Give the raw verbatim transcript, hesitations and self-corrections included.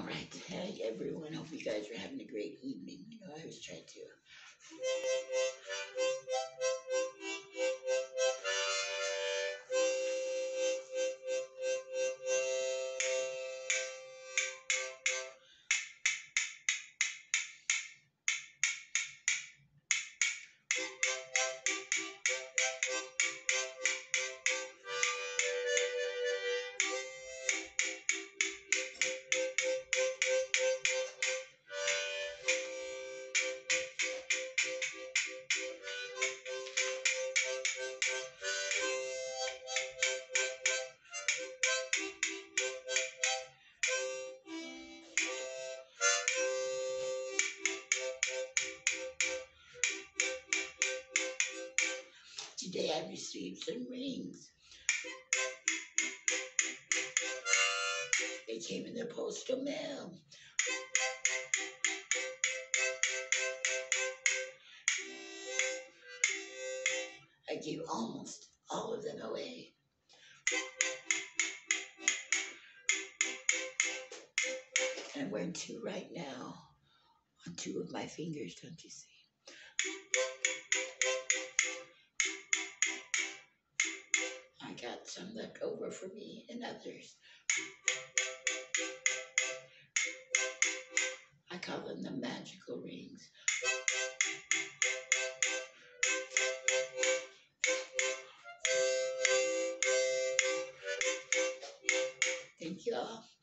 right. Hey, everyone. Hope you guys are having a great evening. You know, I was trying to. Today I received some rings. They came in the postal mail. I gave almost all of them away. And I'm wearing two right now on two of my fingers, don't you see? I got some left over for me and others. I call them the magical rings. Thank you all.